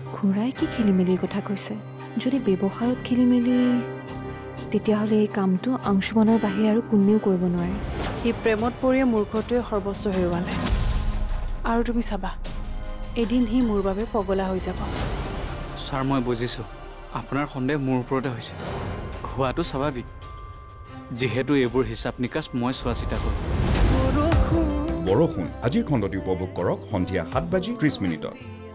খুৰাই কি খেলি মেলিৰ কথা কৈছে যদি ব্যৱসায়ত খেলি মেলি তেতিয়াহ'লে এই কামটো অংশুমানৰ বাহিৰে আৰু কোনেও কৰিব নোৱাৰে সি প্ৰেমত পৰিয়ে মূৰ্খটোৱে সৰ্বস্ব হেৰুৱালে আৰু তুমি চাবা এদিন সি মোৰ বাবে পগলা হৈ যাব ছাৰ মই বুজিছোঁ আপোনাৰ সন্দেহ মোৰ ওপৰতে হৈছে হোৱাটো স্বাভাৱিক যিহেতু এইবোৰ হিচাপ নিকাচ মই চোৱা চিতা কৰোঁ বৰষুণ আজিৰ খণ্ডটি উপভোগ কৰক সন্ধিয়া 7:30